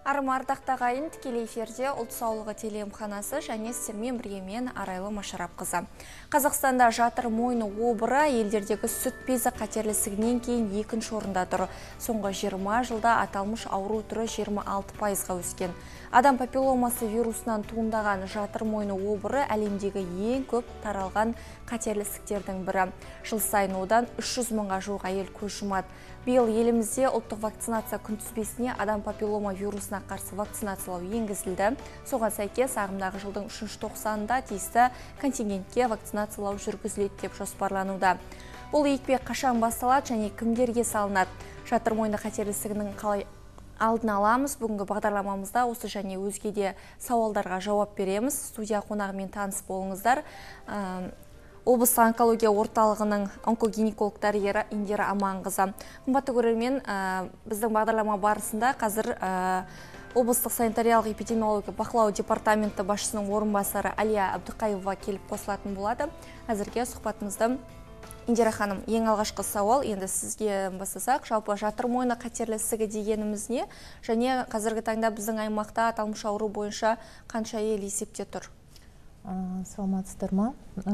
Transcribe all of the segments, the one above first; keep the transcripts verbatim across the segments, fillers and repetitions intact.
Арым ардақта ғайын тікелей эфирде ұлт саулығы телеемханасы және сіздермен бірге мен Арайлы Машарапқызы. Қазақстанда жатыр мойны обыры елдердегі сүт безі қатерлісігінен кейін екінші орында тұр. Соңғы жиырма жылда аталмыш ауру түрі жиырма алты пайызға өскен. Адам папилломасы вирусынан туындаған жатыр мойны обыры әлемдегі ең көп таралған қатерлісіктердің бірі. Жыл сайын одан үш жүз мыңға жуық әйел көз жұмады. Биыл елімізде ұлттық вакцинация күнтізбесіне адам папиллома вирусына қарсы вакцинациялау енгізілді. Соған сәйкес ағымдағы жылдың үшінші тоқсанында тиісті контингентке вакцинациялау жүргізіледі деп жоспарлануда. Бұл екпе қашан басталады және кімдерге салынады? Жатыр мойны қатерлісігінің қалай алдын аламыз? Бүгінгі бағдарламамызда осы және өзге де сауалдарға жауап береміз. Студия қонағымен таныс болыңыздар. Облыстық онкология орталығының онкогинеколог дәрігері Индира Аманқызы. Қымбатты көрермен, біздің бағдарлама барысында қазір облыстық санитариялық эпидемиология бақылау департаменті басшысының орынбасары Алия Абдықаева келіп қосылатын болады. Әзірге сұхбатымызды Индира ханым, ең алғашқы сауал енді сізге бастасақ, жалпы жатыр мойны қатерлісігі дегеніміз не? Және қазіргі таңда біздің аймақта аталмыш ауру бойынша қанша әйел есепте тұр? Саламатсыздар ма?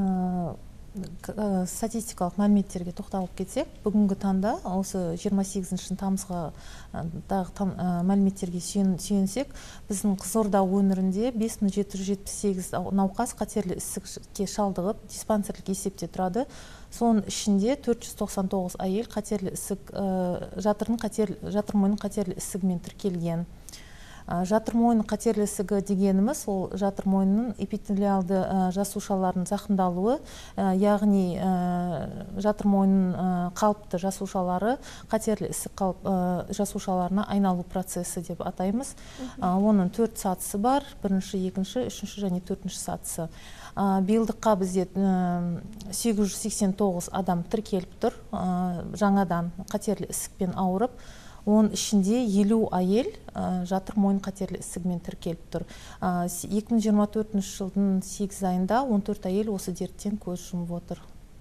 Статистикалық мәліметтерге тоқталып кетсек, бүгінгі таңда осы жиырма сегізінші тамызға мәліметтерге сүйенсек, біздің Қызылорда өңірінде бес мың жеті жүз жетпіс сегіз науқас қатерлі ісікке шалдығып, диспансерлік есепте тұрады. Соның ішінде төрт жүз тоқсан тоғыз әйел қатерлі ісік, жатыр мойны қатерлі ісігімен тіркелген. Жатыр мойны қатерлі ісігі дегеніміз, ол жатыр мойнының эпителиалды жасушаларының зақымдалуы, яғни жатыр мойнының қалыпты жасушалары қатерлі ісік жасушаларына айналу процесі деп атаймыз. Оның төрт сатысы бар, бірінші, екінші, үшінші және төртінші сатысы. Биылдыққа бізде сегіз жүз сексен тоғыз адам тіркеліп тұр, жаңадан қатерлі ісікпен ауырып. Оның ішінде елу әйел жатыр мойны қатерлі ісігімен тіркеліп тұр. екі мың жиырма төртінші жылдың сегіз айында он төрт әйел осы дерттен көз жұмып отыр.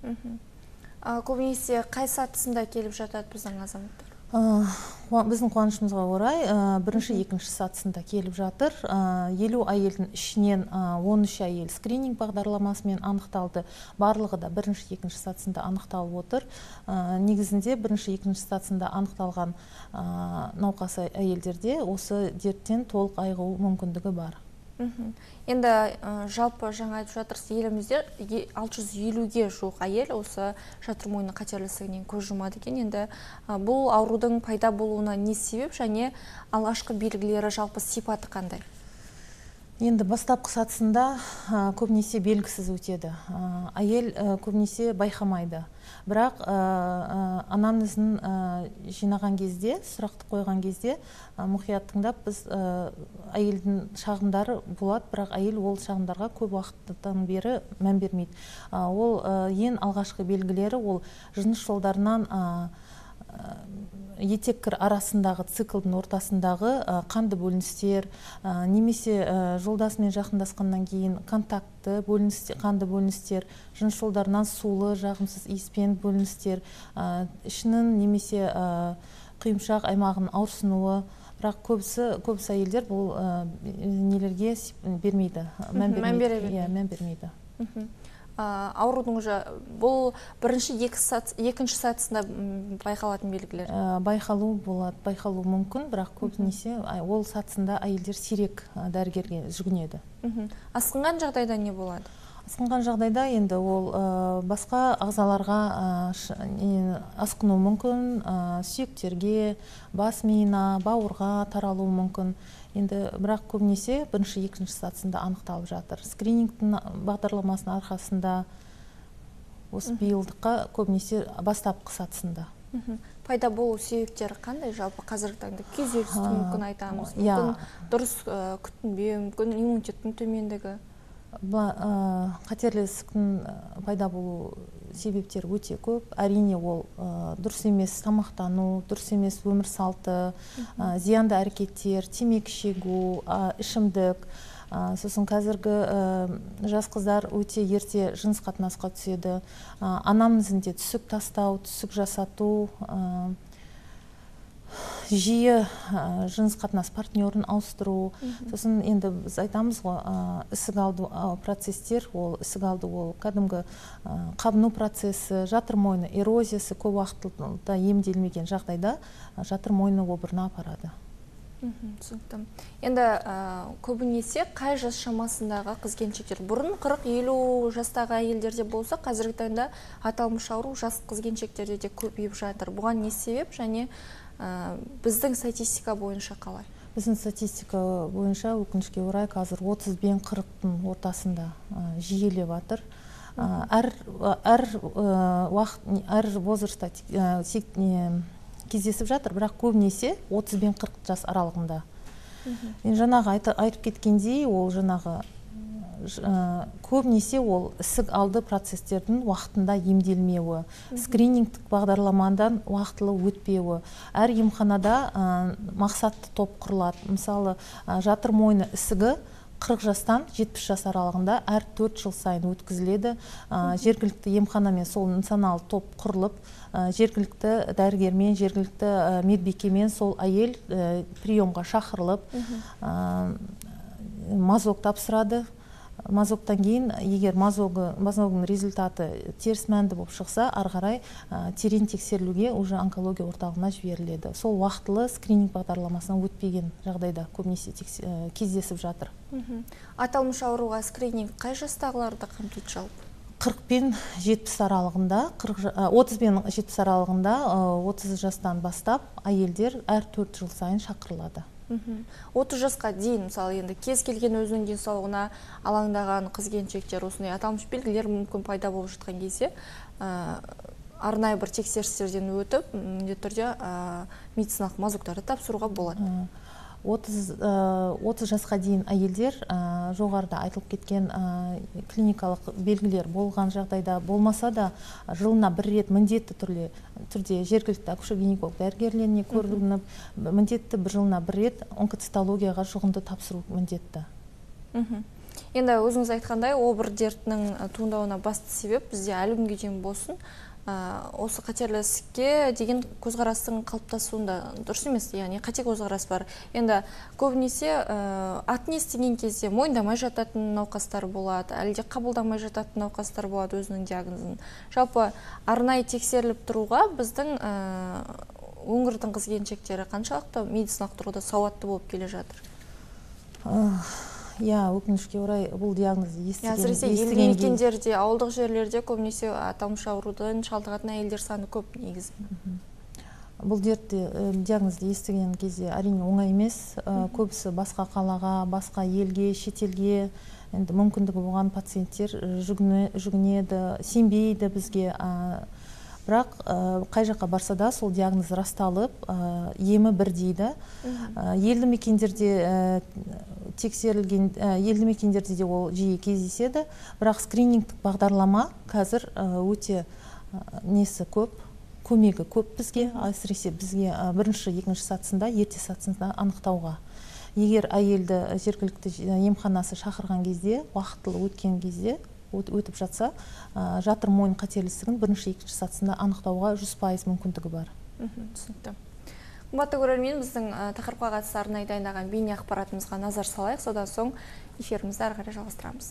Көбінесе қай сатысында келіп жатады біздің азаматтар? Біздің қуанышымызға орай бірінші, екінші сатысында келіп жатыр. Елу әйелдің ішінен он үш әйел скрининг бағдарламасымен анықталды. Барлығы да бірінші, екінші сатысында анықталып отыр. Негізінде бірінші, екінші сатысында анықталған науқас әйелдерде осы дерттен толық айығу мүмкіндігі бар. Енді жалпы жаңа айтып жатырсыз, елімізде алты жүз елуге жуық әйел осы жатыр мойны қатерлісігінен көз жұмады екен. Енді бұл аурудың пайда болуына не себеп және алғашқы белгілері жалпы сипаты қандай? Енді бастапқы сатысында көбінесе белгісіз өтеді. Әйел көбінесе байқамайды. Бірақ анамнезін жинаған кезде, сұрақты қойған кезде, мұқият тыңдап, біз әйелдің шағымдары болады, бірақ әйел ол шағымдарға көп уақыттан бері мән бермейді. Ол ең алғашқы белгілері ол жыныс жолдарынан етек-кір арасындағы циклдың ортасындағы қанды бөліністер, немесе жолдасымен жақындасқаннан кейін контактты қанды бөліністер, жыныс жолдарынан сулы, жағымсыз иіспен бөліністер, ішінің немесе құйымшақ аймағының ауырсынуы. Бірақ көбісі әйелдер бұл нелерге бермейді, мән бермейді. Аурудың бұл бірінші, екінші сатысында байқалатын белгілер? Байқалу болады, байқалу мүмкін, бірақ көбінесе ол сатысында әйелдер сирек дәрігерге жүгінеді. Асқынған жағдайда не болады? Асқынған жағдайда енді ол басқа ағзаларға асқыну мүмкін, сүйектерге, бас миына, бауырға таралу мүмкін. Енді бірақ көбінесе бірінші, екінші сатысында анықталып жатыр. Скринингтің бағдарламасының арқасында осы биылдыққа көбінесе бастапқы сатысында. Пайда болу себептері қандай жалпы қазіргі таңда? Күйзелістің мүмкін айтамыз, мүмкін дұрыс күтінбеу, мүмкін иммунитеттің төмендігі? Қатерлі ісіктің пайда болу себептері өте көп. Әрине ол дұрыс емес тамақтану, дұрыс емес өмір салты, зиянды әрекеттер, темекі шегу, ішімдік. Сосын қазіргі жас қыздар өте ерте жыныс қатынасқа түседі. Анамнезінде түсік тастау, түсік жасату, жиі жыныс қатынас партнерін ауыстыру, сосын енді біз айтамыз ғой, ісік алды процестер, ол ісік алды ол кәдімгі қабыну процесі, жатыр мойны эрозиясы көп уақытта емделмеген жағдайда жатыр мойны обырына апарады. Түсінікті. Енді көбінесе қай жас шамасындағы қыз-келіншектер? Бұрын қырық-елу жастағы әйелдерде болса, қазіргі таңда аталмыш ауру жас қыз-келіншектерде де көбейіп жатыр. Бұған не себеп және біздің статистика бойынша қалай? Біздің статистика бойынша өкінішке орай қазір отыз бен қырықтың ортасында жиілеп жатыр. Әр уақыт, әр возрастта кездесіп жатыр, бірақ көбінесе отыз бен қырық жас аралығында. Мен жаңағы айтып кеткендей, ол жаңағы көбінесе ол ісік алды процестердің уақытында емделмеуі, скринингтік бағдарламадан уақытылы өтпеуі. Әр емханада мақсатты топ құрылады. Мысалы, жатыр мойны ісігі қырық жастан жетпіс жас аралығында әр төрт жыл сайын өткізіледі. Жергілікті емханамен сол нысаналы топ құрылып, жергілікті дәрігермен, жергілікті медбикемен сол әйел приемға шақырылып, мазок тапсырады. Мазоктан кейін, егер мазогының результаты теріс мәнді болып шықса, ары қарай терең тексерілуге уже онкология орталығына жіберіледі. Сол уақытылы скрининг бағдарламасынан өтпеген жағдайда көбінесе кездесіп жатыр. Аталмыш ауруға скрининг қай жастағыларды қамтиды жалпы? қырық пен жетпіс аралығында, отыз бен жетпіс аралығында, отыз жастан бастап әйелдер әр төрт жыл сайын шақырылады. отыз жасқа дейін, мысалы, енді кез келген өзінің денсаулығына алаңдаған қыз-келіншектер осындай аталмыш белгілер мүмкін пайда болып жатқан кезде арнайы бір тексерістерден өтіп, міндетті түрде медициналық мазоктарды тапсыруға болады. отыз жасқа дейін әйелдер жоғарыда айтылып кеткен клиникалық белгілер болған жағдайда болмаса да жылына бір рет міндетті түрде жергілікті акушер-гинеколог дәрігерлеріне көрініп, міндетті бір жылына бір рет онкоцитологияға жұғынды тапсыру міндетті. Енді өзіңіз айтқандай, обыр дертінің туындауына басты себеп бізде әлі күнге дейін болсын осы қатерлі ісікке деген көзқарастың қалыптасуында дұрыс емес, яғни қате көзқарас бар. Енді көбінесе атын естіген кезде мойындамай жататын науқастар болады, әлде қабылдамай жататын науқастар болады өзінің диагнозын. Жалпы арнайы тексеріліп тұруға біздің өңірдің қыз-келіншектері қаншалықты медициналық тұрғыда сауатты болып келе жатыр? Я, өкінішке орай бұл диагнозды естіген. Әсіресе елді мекендерде, ауылдық жерлерде көбінесе аталмыш аурудан шалдығатын әйелдер саны көп негізі. Бұл дертті диагнозды естіген кезде әрине оңай емес. Көбісі басқа қалаға, басқа елге, шетелге мүмкіндігі болған пациенттер жүгінеді, сенбейді бізге. Бірақ қай жаққа барса да сол диагноз расталып, емі бір дейді. Елді мекендерде тексерілген, елді мекендерде де ол жиі кездеседі. Бірақ скринингтік бағдарлама қазір өте несі көп, көмегі көп бізге, әсіресе бізге бірінші, екінші сатысында, ерте сатысында анықтауға. Егер әйелді жергілікті емханасы шақырған кезде, уақытылы өткен кезде, өтіп жатса, жатыр мойын қатерлі ісігін бірінші, екінші сатысында анықтауға жүз пайыз мүмкіндігі бар. Түсінікті. Қымбатты көрермен, біздің тақырыпқа қатысты арнайы дайындаған бейне ақпаратымызға назар салайық, содан соң эфирімізді ары қарай жалғастырамыз.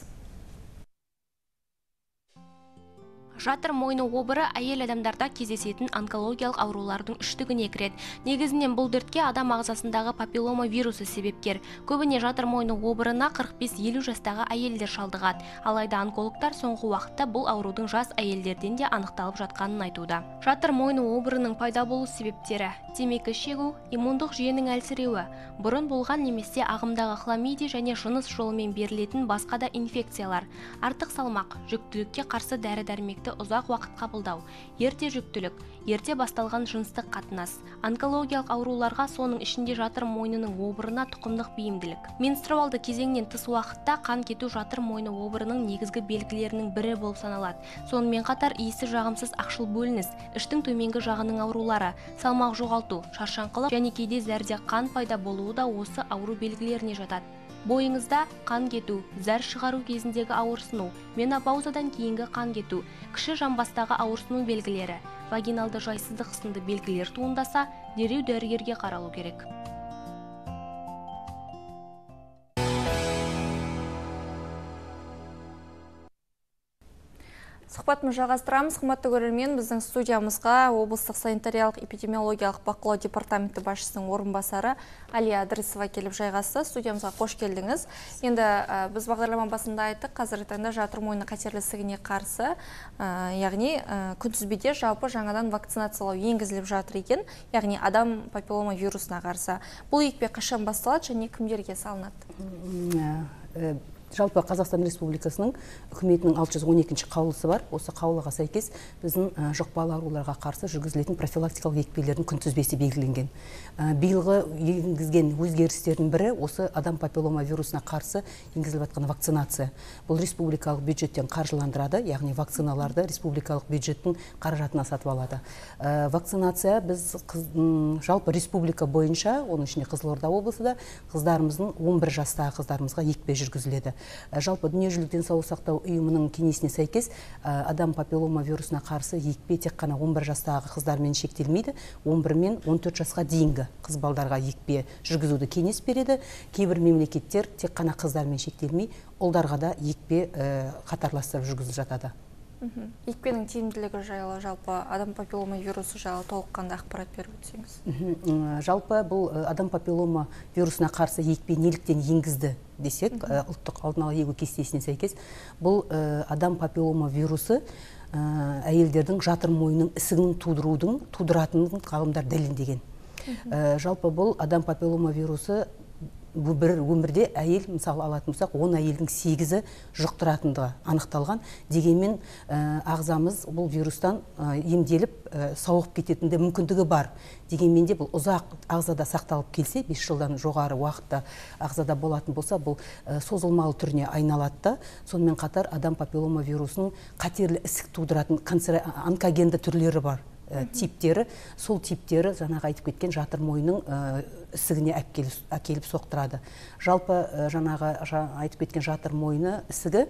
Жатыр мойны обыры әйел адамдарда кездесетін онкологиялық аурулардың үштігіне кіреді. Негізінен бұл дертке адам ағзасындағы папиллома вирусы себепкер. Көбіне жатыр мойны обырына қырық бес елу жастағы әйелдер шалдығады. Алайда онкологтар соңғы уақытта бұл аурудың жас әйелдерден де анықталып жатқанын айтуда. Жатыр мойны обырының пайда болу себептері: темекі шегу, иммундық жүйенің әлсіреуі, бұрын болған немесе ағымдағы хламидия және жыныс жолымен берілетін басқа да инфекциялар, артық салмақ, жүктілікке қарсы дәрі-дәрмекті ұзақ уақыт қабылдау, ерте жүктілік, ерте басталған жыныстық қатынас, онкологиялық ауруларға, соның ішінде жатыр мойнының обырына тұқымдық бейімділік. Менструалды кезеңнен тыс уақытта қан кету жатыр мойны обырының негізгі белгілерінің бірі болып саналады. Сонымен қатар иісі жағымсыз ақшыл бөлініс, іштің төменгі жағының аурулары, салмақ жоғалту, шаршаңқылық және кейде зәрде қан пайда болуы да осы ауру белгілеріне жатады. Бойыңызда қан кету, зәр шығару кезіндегі ауырсыну, менопаузадан кейінгі қан кету, кіші жамбастағы ауырсыну белгілері, вагиналды жайсыздық сынды белгілер туындаса, дереу дәрігерге қаралу керек. Сұхбатымызды жалғастырамыз. Қымбатты көрермен, біздің студиямызға облыстық санитариялық эпидемиологиялық бақылау департаменті басшысының орынбасары Алия Ыдырысова келіп жайғасты. Студиямызға қош келдіңіз. Енді біз бағдарлама басында айттық, қазіргі таңда жатыр мойны қатерлі ісігіне қарсы, яғни күнтізбеде жалпы жаңадан вакцинациялау енгізіліп жатыр екен, яғни адам папиллома вирусына қарсы. Бұл екпе қашан басталады және кімдерге салынады? Жалпы Қазақстан Республикасының үкіметінің алты жүз он екінші қаулысы бар. Осы қаулыға сәйкес біздің жұқпалы ауруларға қарсы жүргізілетін профилактикалық екпелердің күнтізбесі белгіленген. Биылғы енгізген өзгерістердің бірі осы адам папиллома вирусына қарсы енгізіліп жатқан вакцинация. Бұл республикалық бюджеттен қаржыландырады, яғни вакциналарды республикалық бюджеттің қаражатына сатып алады. Вакцинация біз жалпы республика бойынша, оның ішінде Қызылорда облысы да, қыздарымыздың он бір жастағы қыздарымызға екпе жүргізіледі. Жалпы дүниежүзілік денсаулық сақтау ұйымының кеңесіне сәйкес адам папиллома вирусына қарсы екпе тек қана он бір жастағы қыздармен шектелмейді, он бір мен он төрт жасқа дейінгі қыз балдарға екпе жүргізуді кеңес береді. Кейбір мемлекеттер тек қана қыздармен шектелмей, ұлдарға да екпе қатарластырып жүргізіліп жатады. Екпенің тиімділігі жайлы, жалпы адам папиллома вирусы жайлы толыққанды ақпарат беріп өтсеңіз. Жалпы бұл адам папиллома вирусына қарсы екпе неліктен енгізді десек, ұлттық алдын ала егу кестесіне сәйкес, бұл адам папиллома вирусы әйелдердің жатыр мойнының ісігін тудырудың, тудыратынын ғалымдар дәлелдеген. Жалпы бұл адам папиллома вирусы бір өмірде әйел, мысалы алатын болсақ, он әйелдің сегізі жұқтыратындығы анықталған. Дегенмен ағзамыз бұл вирустан емделіп сауығып кететінде мүмкіндігі бар. Дегенмен де бұл ұзақ ағзада сақталып келсе, бес жылдан жоғары уақытта ағзада болатын болса, бұл созылмалы түріне айналады. Сонымен қатар адам папиллома вирусының қатерлі ісік тудыратын онкогенді түрлері бар. Типтері, сол типтері жаңағы айтып кеткен жатыр мойның ісігіне әкеліп соқтырады. Жалпы жаңағы айтып кеткен жатыр мойны ісігі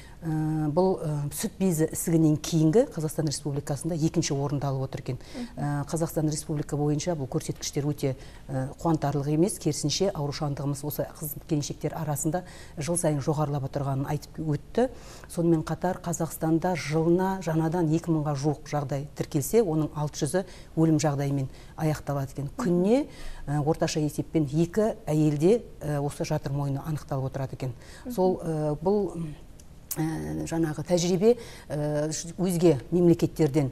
бұл сүт безі ісігінен кейінгі Қазақстан Республикасында екінші орында алып отыр екен. Қазақстан Республика бойынша бұл көрсеткіштер өте қуантарлық емес, керісінше аурушаңдығымыз осы қыз келіншектер арасында жыл сайын жоғарылап отырғанын айтып өтті. Сонымен қатар Қазақстанда жылына жаңадан екі мыңға жуық жағдай тіркелсе, оның алты жүзі өлім жағдайымен аяқталады екен. Күніне орташа есеппен екі әйелде осы жатыр мойны анықталып отырады екен. Сол бұл жаңағы тәжірибе өзге мемлекеттерден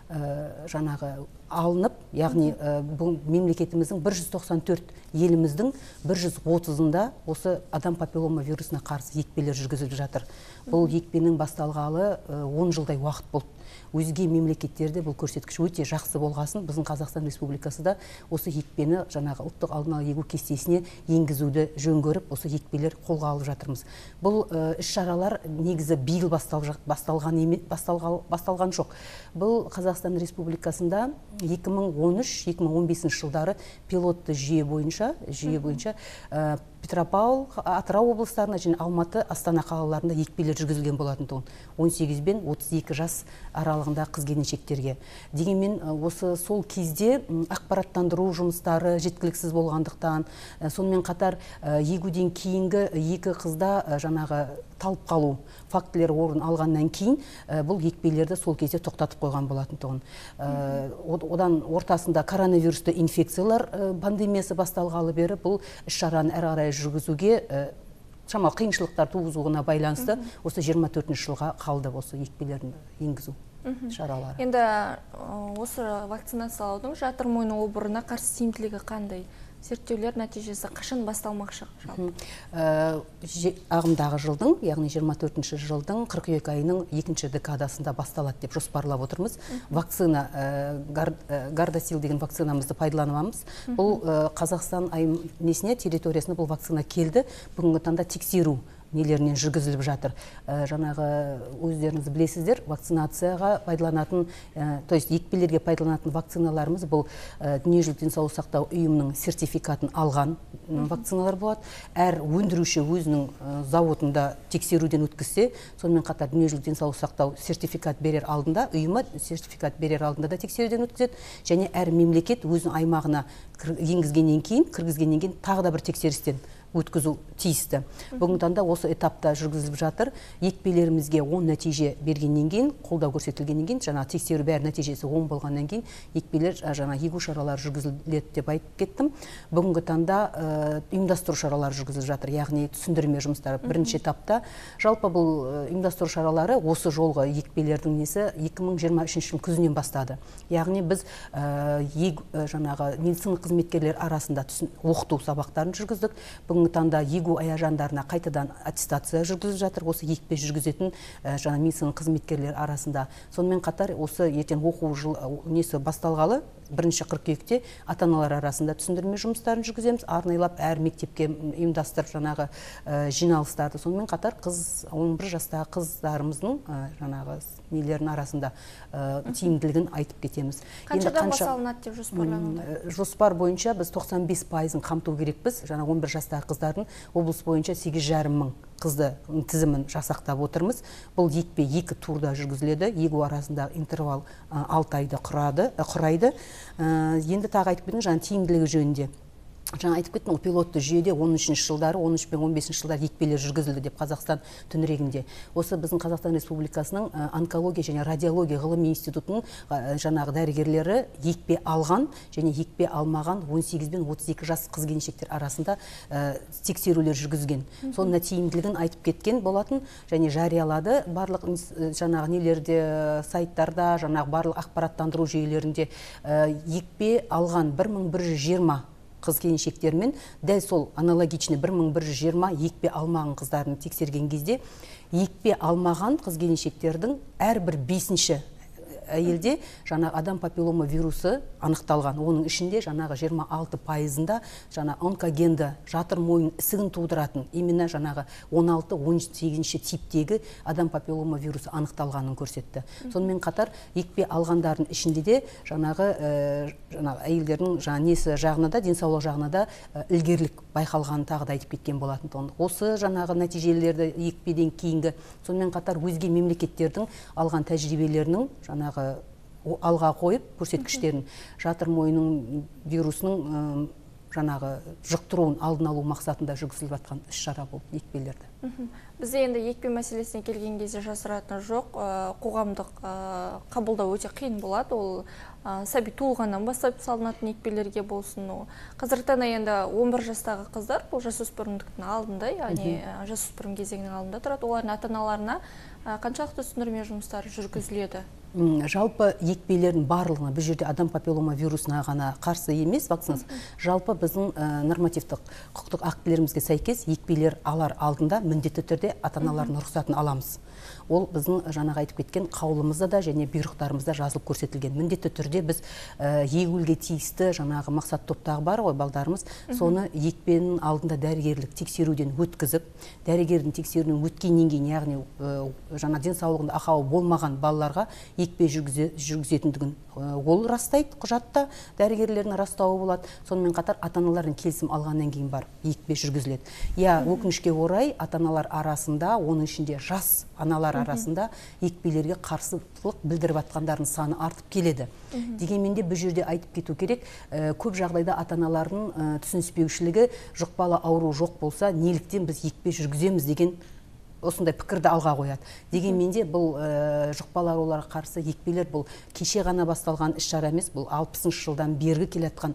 жаңағы алынып, яғни бұл мемлекетіміздің бір жүз тоқсан төрт еліміздің бір жүз отызында осы адам папиллома вирусына қарсы екпелер жүргізіліп жатыр. Бұл екпенің басталғалы он жылдай уақыт болды. Өзге мемлекеттерде бұл көрсеткіш өте жақсы болғасын, біздің Қазақстан Республикасы да осы екпені жаңағы ұлттық алдын ала егу кестесіне енгізуді жөн көріп, осы екпелер қолға алып жатырмыз. Бұл іс-шаралар негізі биыл басталған емес, басталған жоқ. Бұл Қазақстан Республикасында екі мың он үш екі мың он бесінші жылдары пилотты жүйе бойынша, жүйе бойынша Петропавл, Атырау облыстарына және Алматы, Астана қалаларында екпелер жүргізілген болатын тұғын. он сегіз бен отыз екі жас аралығында қыз келіншектерге. Дегенмен осы сол кезде ақпараттандыру жұмыстары жеткіліксіз болғандықтан, сонымен қатар егуден кейінгі екі қызда жаңағы талып қалу фактілері орын алғаннан кейін бұл екпелерді сол кезде тоқтатып қойған болатын тұғын. Одан ортасында коронавирусты инфекциялар пандемиясы басталғалы бері бұл іс-шараны әрі қарай жүргізуге шамалы қиыншылықтар туғызуына байланысты осы жиырма төртінші жылға қалды осы екпелерін енгізу шаралары. Енді осы вакцинациялаудың жатыр мойны обырына қарсы тиімділігі қандай? Зерттеулер нәтижесі қашан басталмақшы? Ағымдағы жылдың, яғни жиырма төртінші жылдың қыркүйек айының екінші декадасында басталады деп жоспарлап отырмыз. Вакцина, Гардасил деген вакцинамызды пайдаланамыз. Бұл Қазақстан несіне территориясына бұл вакцина келді. Бүгінгі таңда тексеру нелерінен жүргізіліп жатыр. Жаңағы өздеріңіз білесіздер, вакцинацияға пайдаланатын, то есть екпелерге пайдаланатын вакциналарымыз бұл дүниежүзілік денсаулық сақтау ұйымының сертификатын алған вакциналар болады. Әр өндіруші өзінің зауытында тексеруден өткізсе, сонымен қатар дүниежүзілік денсаулық сақтау сертификат берер алдында, ұйымы сертификат берер алдында да тексеруден өткізеді, және әр мемлекет өзінің аймағына енгізгеннен кейін, кіргізгеннен кейін тағы да бір тексерістен өткізу тиісті. Бүгінгі таңда осы этапта жүргізіліп жатыр. Екпелерімізге оң нәтиже бергеннен кейін, қолдау көрсетілгеннен кейін, жаңа тексеру бәрі нәтижесі оң болғаннан кейін, екпелер жаңа егу шаралары жүргізіледі деп айтып кеттім. Бүгінгі таңда ұйымдастыру шаралары жүргізіліп жатыр, яғни түсіндірме жұмыстары бірінші этапта. Жалпы бұл ұйымдастыру шаралары осы жолғы екпелердің несі екі мың жиырма үшінші жылдың күзінен бастады. Яғни біз жаңағы медицина қызметкерлер арасында оқыту сабақтарын жүргіздік. Бүгінгі таңда егу аяжандарына қайтадан аттестация жүргізіліп жатыр, осы екпе жүргізетін жаңа медицина қызметкерлер арасында. Сонымен қатар осы ертең оқу жылы несі басталғалы бірінші қыркүйекте ата-аналар арасында түсіндірме жұмыстарын жүргіземіз, арнайлап әр мектепке ұйымдастырып жаңағы жиналыстарды. Сонымен қатар қыз он бір жастағы қыздарымыздың жаңағы нелерінің арасында тиімділігін айтып кетеміз. Қаншадан басталынады деп жоспарлануда? Жоспар бойынша біз тоқсан бес пайызын қамту керекпіз. Жаңа он бір жастағы қыздардың облыс бойынша сегіз жарым мың қызды тізімін жасақтап отырмыз. Бұл екпе екі турда жүргізіледі. Егу арасында интервал алты айды құрайды. Енді тағы айтып кеттім, жаңа тиімділігі жөнінде. Жаңа айтып кеттім, пилотты жүйеде он үшінші жылдары, он үш пен он бесінші жылдары екпелер жүргізілді деп Қазақстан төңірегінде. Осы біздің Қазақстан Республикасының онкология және радиология ғылыми институтының жаңағы дәрігерлері екпе алған және екпе алмаған он сегіз бен отыз екі жас қыз-келіншектер арасында тексерулер жүргізген. Соның тиімділігін айтып кеткен болатын және жариялады барлық жаңағы нелерде, сайттарда, жаңағы барлық ақпараттандыру жүйелерінде. Екпе алған бір мың бір жүз жиырма қыз-келіншектермен дәл сол аналогичный бір мың бір жүз жиырма екпе алмаған қыздарын тексерген кезде, екпе алмаған қыз-келіншектердің әрбір бесінші әйелде жаңа адам папиллома вирусы анықталған. Оның ішінде жаңағы жиырма алты пайызында жаңа онкогенді жатыр мойын ісігін тудыратын, именно жаңағы он алты он сегізінші типтегі адам папиллома вирусы анықталғанын көрсетті. Сонымен қатар екпе алғандардың ішінде де жаңағы жаңағы әйелдердің жаңа несі жағына да, денсаулық жағына да ілгерлік байқалғанын тағы да айтып кеткен болатын. Осы жаңағы нәтижелерді екпеден кейінгі, сонымен қатар өзге мемлекеттердің алған тәжірибелерінің жаңағы алға қойып көрсеткіштерін жатыр мойының вирусының жаңағы жұқтыруын алдын алу мақсатында жүргізіліп жатқан іс-шара болып екпелерді. Бізде енді екпе мәселесіне келген кезде жасыратыны жоқ, қоғамдық қабылдау өте қиын болады. Ол сәби туылғаннан бастап салынатын екпелерге болсын. Қазіргі таңда енді он бір жастағы қыздар бұл жасөспірімдіктің алдында, яғни жасөспірім кезеңінің алдында тұрады. Олардың ата-аналарына қаншалықты түсіндірме жұмыстары жүргізіледі? Жалпы екпелердің барлығына бұл жерде адам папиллома вирусына ғана қарсы емес вакцинасы. Жалпы біздің нормативтік құқықтық актілерімізге сәйкес екпелер алар алдында міндетті түрде ата-аналардың рұқсатын аламыз. Ол біздің жаңағы айтып кеткен қаулымызда да және бұйрықтарымызда жазылып көрсетілген. Міндетті түрде біз егуге тиісті жаңағы мақсат топтағы бар ғой балдарымыз, соны екпенің алдында дәрігерлік тексеруден өткізіп, дәрігердің тексеруден өткеннен кейін, яғни жаңа денсаулығында ақауы болмаған балаларға екпе жүргізетіндігін ол растайды құжатта, дәрігерлердің растауы болады. Сонымен қатар ата-аналардың келісім алғаннан кейін бар екпе жүргізіледі. Я өкінішке орай ата-аналар арасында, оның ішінде жас аналар арасында екпелерге қарсылық білдіріп атқандардың саны артып келеді. Дегенмен де бұл жерде айтып кету керек, көп жағдайда ата-аналардың түсініспеушілігі жұқпалы ауру жоқ болса, неліктен біз екпе жүргіземіз деген осындай пікірді алға қояды. Дегенмен де бұл жұқпалы ауруларға қарсы екпелер бұл кеше ғана басталған іс-шара емес, бұл алпысыншы жылдан бергі келатқан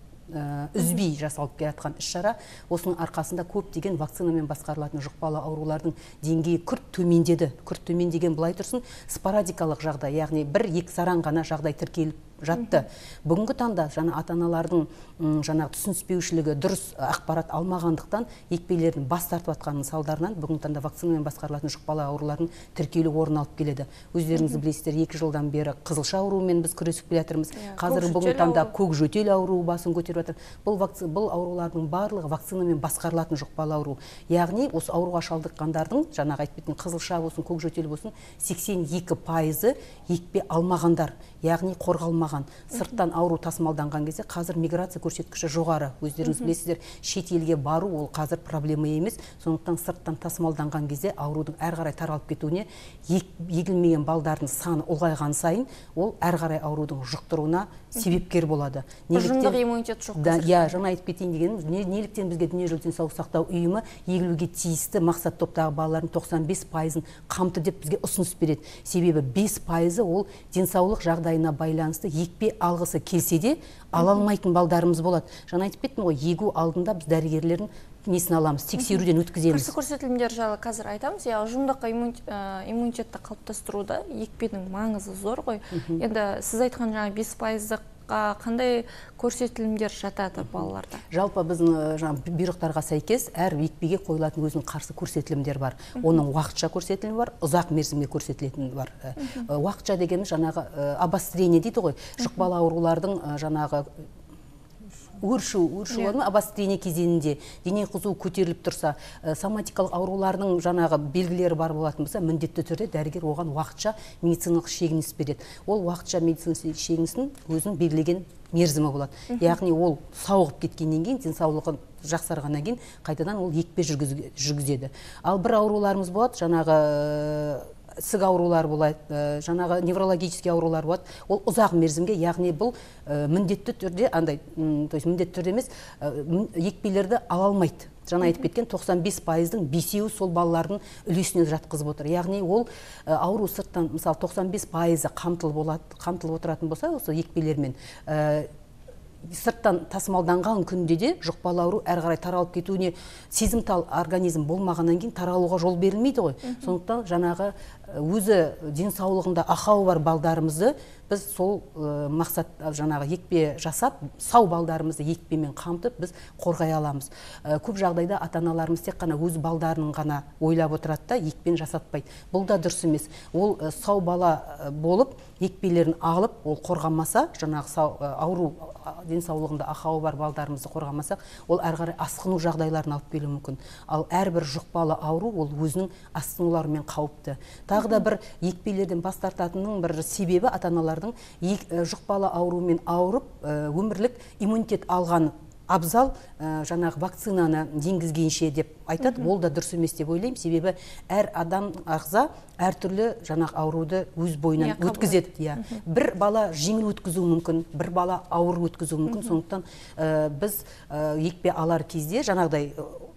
үзбей жасалып келатқан іс-шара. Осының арқасында көптеген вакцинамен басқарылатын жұқпалы аурулардың деңгейі күрт төмендеді. Күрт төмендеген былай тұрсын, спорадикалық жағдай, яғни бір екі саран ғана жағдай тіркеліп жатты. Бүгінгі таңда жаңа ата-аналардың жаңа түсініспеушілігі, дұрыс ақпарат алмағандықтан екпелердің бас тартып атқанның салдарынан бүгінгі таңда вакцинамен басқарылатын жұқпалы аурулардың тіркелу орын алып келеді. Өздеріңіз білесіздер, екі жылдан бері қызылша ауруымен біз күресіп келе жатырмыз. Қазір бүгінгі таңда көк жөтел ауруы басын көтеріп жатыр. Бұл бұл аурулардың барлығы вакцинамен басқарылатын жұқпалы ауру. Яғни осы ауруға шалдыққандардың, жаңағы айтып кеткен қызылша болсын, көк жөтел болсын, сексен екі пайызы екпе алмағандар, яғни қорғалмаған. Сырттан ауру тасымалданған кезде қазір миграция көрсеткіші жоғары. Өздеріңіз білесіздер, шет елге бару ол қазір проблема емес. Сондықтан сырттан тасымалданған кезде аурудың әрі қарай таралып кетуіне, егілмеген балдардың саны ұлғайған сайын, ол әрі қарай аурудың жұқтыруына себепкер болады. Ұжымдық иммунитет жоқ. Ja, жаңа айтып кетейін дегенім, неліктен бізге дүниежүзілік денсаулық сақтау ұйымы егілуге тиісті мақсат топтағы балалардың тоқсан бес пайызын қамты деп бізге ұсыныс береді. Себебі бес пайызы ол денсаулық жағдайына байланысты екпе алғысы келсе де ала алмайтын балдарымыз болады. Жаңа айтып кеттім ғой, егу алдында біз дәрігерлердің несін аламыз, тексеруден өткіземіз. Қарсы көрсетілімдер жайлы қазір айтамыз. Я ұжымдық иммунитетті қалыптастыруда екпенің маңызы зор ғой. Енді сіз айтқан жаңа бес пайыздық қандай көрсетілімдер жатады балаларда? Жалпы біздің бұйрықтарға сәйкес әр екпеге қойылатын өзінің қарсы көрсетілімдер бар. Оның уақытша көрсетілімі бар, ұзақ мерзімге көрсетілетін бар. Уақытша дегеніміз жаңағы обострение дейді ғой, жұқпалы аурулардың жаңағы өршу, өршу обострение кезеңінде дене қызуы көтеріліп тұрса, соматикалық аурулардың жаңағы белгілері бар болатын болса, міндетті түрде дәрігер оған уақытша медициналық шегініс береді. Ол уақытша медициналық шегінісін өзінің белгілеген мерзімі болады. Яғни ол сауығып кеткеннен кейін, денсаулығы жақсарғаннан кейін қайтадан ол екпе жүргізеді. Ал бір ауруларымыз болады, жаңағы ісік аурулар болады, жаңағы неврологический аурулар болады. Ол ұзақ мерзімге, яғни бұл міндетті түрде, андай, то есть міндетті түрде емес, екпелерді ала алмайды. Жаңа айтып кеткен тоқсан бес пайыздың бесеуі сол балалардың үлесіне жатқызып отыр. Яғни ол ауру сырттан, мысалы тоқсан бес пайызы қамтылып отыратын болса, осы екпелермен сырттан тасымалданған күнде де жұқпалы ауру әрі қарай таралып кетуіне сезімтал организм болмағаннан кейін таралуға жол берілмейді ғой. Сондықтан жаңағы өзі денсаулығында ақауы бар балдарымызды біз сол мақсат жаңағы екпе жасап, сау балдарымызды екпемен қамтып біз қорғай аламыз. Көп жағдайда ата-аналарымыз тек қана өз балдарының ғана ойлап отырады да, екпен жасатпайды. Бұл да дұрыс емес. Ол сау бала болып, екпелерін алып, ол қорғамаса, жаңағы ауру денсаулығында ақауы бар балдарымызды қорғамасақ, ол әрі қарай асқыну жағдайларын алып келуі мүмкін. Ал әрбір жұқпалы ауру ол өзінің асқынуларымен қауіпті. Тағы да бір екпелерден бас тартатынның бір себебі ата-аналардың жұқпалы аурумен ауырып, өмірлік иммунитет алған абзал жаңағы вакцинаны енгізгенше деп айтады. Ол да дұрыс емес деп ойлаймын. Себебі әр адам ағза әртүрлі жаңағы ауруды өз бойынан өткізеді. Бір бала жеңіл өткізуі мүмкін, бір бала ауыр өткізуі мүмкін. Сондықтан біз екпе алар кезде жаңағыдай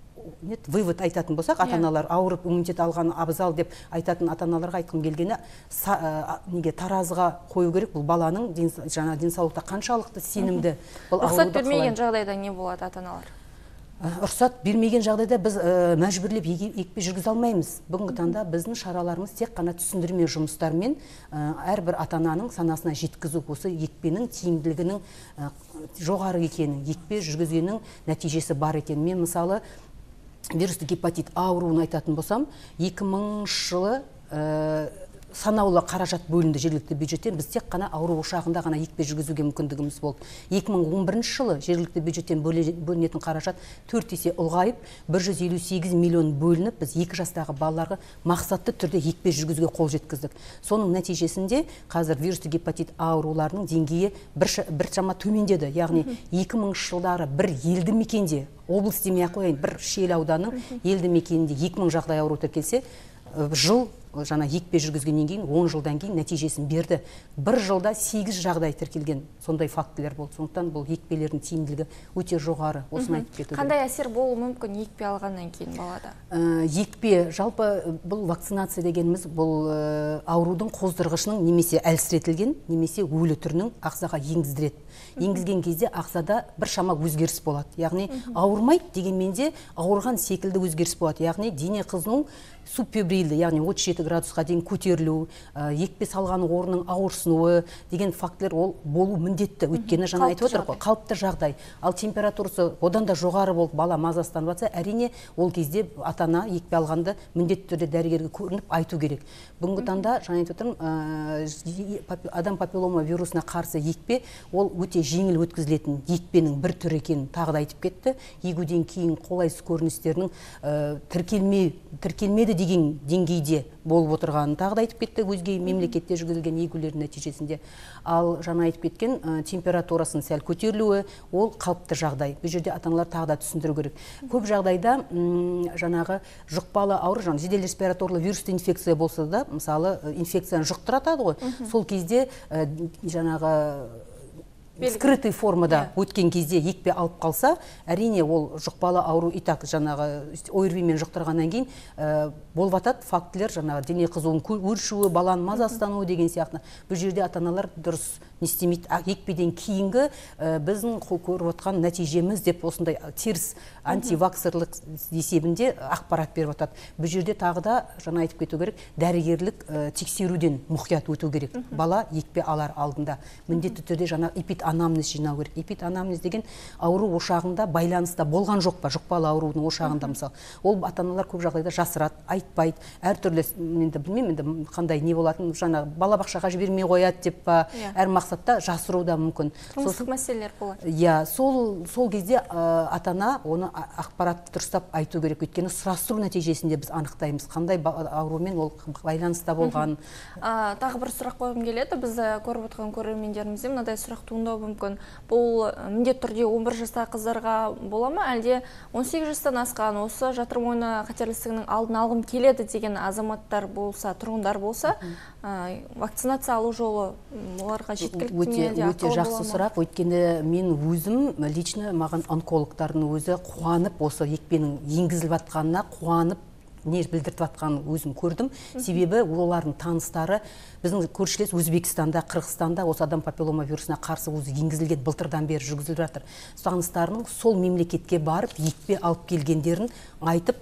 вывод айтатын болсақ, ата-аналар ауырып иммунитет алған абзал деп айтатын ата-аналарға айтқым келгені, неге таразыға қою керек, бұл баланың жаңа денсаулықта қаншалықты сенімді. Рұқсат бермеген жағдайда не болады ата-аналар? Рұқсат бермеген жағдайда біз мәжбүрлеп екпе жүргізе алмаймыз. Бүгінгі таңда біздің шараларымыз тек қана түсіндірме жұмыстармен әрбір ата-ананың санасына жеткізу, осы екпенің тиімділігінің жоғары екенін, екпе жүргізгеннің нәтижесі бар екенін. Мен мысалы вирусты гепатит ауруын айтатын болсам, екі мыңыншы жылы санаулы қаражат бөлінді жергілікті бюджеттен. Біз тек қана ауру ошағында ғана екпе жүргізуге мүмкіндігіміз болды. екі мың он бірінші жылы жергілікті бюджеттен бөлінетін қаражат төрт есе ұлғайып, бір жүз елу сегіз миллион бөлініп, біз екі жастағы балаларға мақсатты түрде екпе жүргізуге қол жеткіздік. Соның нәтижесінде қазір вирусты гепатит ауруларының деңгейі біршама төмендеді. Яғни екі мыңыншы жылдары бір елді мекенде, облыс демей ақ қояйын, бір Шиелі ауданының елді мекенінде екі мың жағдай ауру тіркелсе, жыл жаңа екпе жүргізгеннен кейін он жылдан кейін нәтижесін берді. Бір жылда сегіз жағдай тіркелген сондай фактілер болды. Сондықтан бұл екпелердің тиімділігі өте жоғары. Осыны айтып кету керек. Қандай әсер болуы мүмкін екпе алғаннан кейін балада? Екпе, жалпы бұл вакцинация дегеніміз бұл аурудың қоздырғышының немесе әлсіретілген, немесе өлі түрінің ағзаға енгіздіреді. Енгізген кезде ағзада бір шама өзгеріс болады. Яғни ауырмайды дегенмен де ауырған секілді өзгеріс болады. Яғни дене қызының субфебрилді, яғни отыз жеті жеті градусқа дейін көтерілу, екпе салған орынның ауырсынуы деген фактілер ол болу міндетті. Өйткені жаңа айтып отыр ғой, қалыпты жағдай. Ал температурасы одан да жоғары болып бала мазасызданып жатса, әрине ол кезде ата-ана екпе алғанды міндетті түрде дәрігерге көрініп айту керек. Бүгінгі таңда жаңа айтып отырмын, адам папиллома вирусына қарсы екпе ол өте жеңіл өткізілетін екпенің бір түрі екенін тағы да айтып кетті. Егуден кейін қолайсыз көріністерінің тіркелмеді деген деңгейде болып отырғанын тағы да айтып кетті, өзге мемлекетте жүргізілген егулердің нәтижесінде. Ал жаңа айтып кеткен температурасын сәл көтерілуі ол қалыпты жағдай. Бұл жерде ата-аналар тағы да түсіндіру керек. Көп жағдайда жаңағы жұқпалы ауру, жаңағы жедел респираторлы вирусты инфекция болса да, мысалы инфекцияны жұқтыратады ғой, сол кезде жаңағы скрытый формада өткен кезде екпе алып қалса, әрине ол жұқпалы ауру и так жаңағы ОРВИ-мен жұқтырғаннан кейін болып атады фактілер, жаңағы дене қызуының өршуі, баланың мазасыздануы деген сияқты. Бұл жерде ата-аналар дұрыс не істемейді. Екпеден кейінгі біздің көріп отқан нәтижеміз деп осындай теріс антиваксерлік есебінде ақпарат беріп атады. Бұл жерде тағы да жаңа айтып кету керек, дәрігерлік тексеруден мұқият өту керек. Бала екпе алар алдында міндетті түрде жаңа эпид-анамнез жинау керек. Эпид-анамнез деген ауру ошағында байланыста болған жоқ па, жұқпалы аурудың ошағында мысалы. Ол ата-аналар көп жағдайда жасырады, айтпайды. Әртүрлі, енді білмеймін, енді қандай не болатын, жаңа балабақшаға жібермей қояды деп па, әр мақсатта жасыру да мүмкін. Тұрмыстық мәселелер болады. Иә, сол сол кезде ата-ана оны ақпаратты дұрыстап айту керек. Өйткені сұрастыру нәтижесінде біз анықтаймыз, қандай аурумен ол байланыста болған. Тағы бір сұрақ қойғым келеді. Біз көріп отырған көрермендерімізде мынадай сұрақ туындауы мүмкін. Бұл міндетті түрде он бір жастағы қыздарға бола ма, әлде он сегіз жастан асқан, осы жатыр мойны қатерлі алдын алғым келеді деген азаматтар болса, тұрғындар болса, вакцинация алу жолы оларға жеткілікті ме? Өте жақсы сұрақ. Өйткені мен өзім лично маған онкологтардың өзі қуанып, осы екпенің енгізіліп жатқанына қуанып не білдіртіп жатқанын өзім көрдім. Себебі олардың таныстары біздің көршілес Өзбекстанда, Қырғызстанда осы адам папиллома вирусына қарсы өзі енгізілген былтырдан бері жүргізіліп жатыр. Таныстарының сол мемлекетке барып екпе алып келгендерін айтып,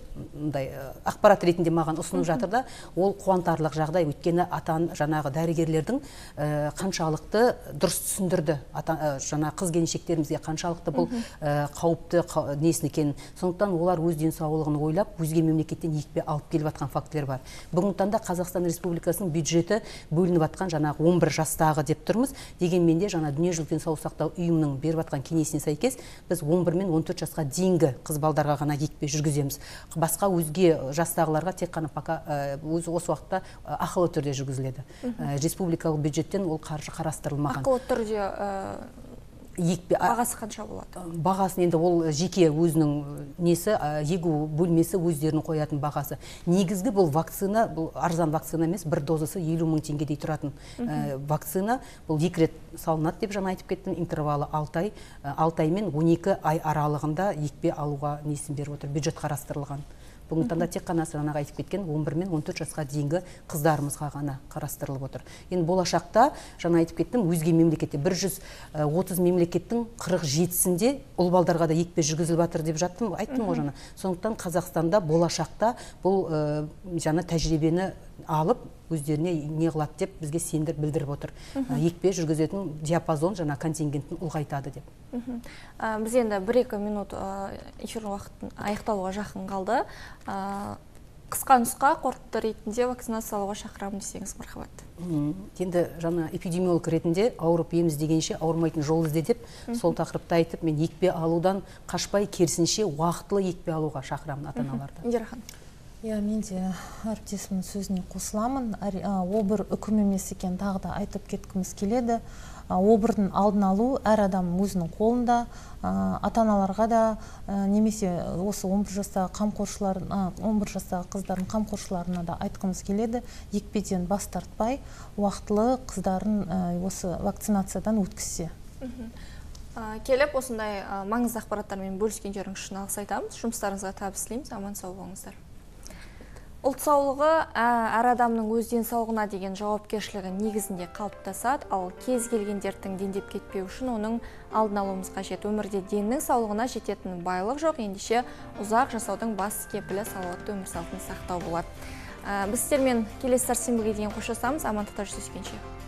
ақпарат ретінде маған ұсынып жатыр да, ол қуантарлық жағдай. Өйткені атан жаңағы дәрігерлердің қаншалықты дұрыс түсіндірді, жаңа қыз келіншектерімізге қаншалықты бұл қауіпті несін екенін. Сондықтан олар өз денсаулығын ойлап, өзге мемлекеттен екпе алып келіп жатқан фактілер бар. Бүгінгі таңда Қазақстан Республикасының бюджеті бөлініп жатқан жаңағы он бір жастағы деп тұрмыз. Дегенмен де жаңа дүниежүзілік денсаулық сақтау ұйымының беріп жатқан кеңесіне сәйкес біз он бір мен он төрт жасқа дейінгі қыз балдарға ғана екпе жүргіземіз. Басқа өзге жастағыларға тек қана пока өзі осы уақытта ақылы түрде жүргізіледі. Республикалық бюджеттен ол қаржы қарастырылмаған. Ақылы түрде бағасы қанша болады? Бағасын енді ол жеке өзінің несі, егу бөлмесі өздерінің қоятын бағасы. Негізгі бұл вакцина, бұл арзан вакцина емес, бір дозасы елу мың теңгедей тұратын вакцина. Бұл екі рет салынады деп жаңа айтып кеттім, интервалы алты ай, алты ай мен он екі ай аралығында екпе алуға несін беріп отыр, бюджет қарастырылған. Бүгінгі таңда тек қана жаңағы айтып кеткен он бір мен он төрт жасқа дейінгі қыздарымызға ғана қарастырылып отыр. Енді болашақта жаңа айтып кеттім, өзге мемлекетте бір жүз отыз мемлекеттің қырық жетісінде ұл балдарға да екпе жүргізіліп жатыр деп жаттым, айттым ғой жаңа. Сондықтан Қазақстанда болашақта бұл жаңа тәжірибені алып өздеріне не қылады деп бізге сендір білдіріп отыр. Екпе жүргізетін диапазон жаңа контингентін ұлғайтады деп. Біз енді бір-екі минут эфир уақытын аяқталуға жақын қалды. Қысқа нұсқа қорытынды ретінде вакцинациялауға шақырамын десеңіз, мархабат. Енді жаңа эпидемиолог ретінде ауырып еміз дегенше ауырмайтын жол ізде деп сол тақырыпта айтып, мен екпе алудан қашпай, керісінше уақытылы екпе алуға шақырамын ата-аналарды. Индирахан. Иә, мен де әріптесімнің сөзіне қосыламын. Обыр үкім емес екен тағы да айтып кеткіміз келеді. Обырдың алдын алу әр адам өзінің қолында, ата-аналарға да немесе осы он бір жастағы қамқоршылар, он бір жастағы қыздардың қамқоршыларына да айтқымыз келеді. Екпеден бас тартпай, уақытылы қыздарын осы вакцинациядан өткізсе. Келіп, осындай маңызды ақпараттармен бөліскендерің үшін алғыс айтамыз. Жұмыстарыңызға табыс тілейміз. Аман сау болыңыздар. Ұлт саулығы әр адамның өз денсаулығына деген жауапкершілігі негізінде қалыптасады, ал кез келген дерттің дендеп кетпеу үшін оның алдын алуымыз қажет. Өмірде деннің саулығына жететін байлық жоқ, ендеше ұзақ жасаудың бас кепілі салауатты өмір салтын сақтау болады. Біз сіздермен келесі сәрсенбіге дейін қоштасамыз. Амандықта жүздескенше.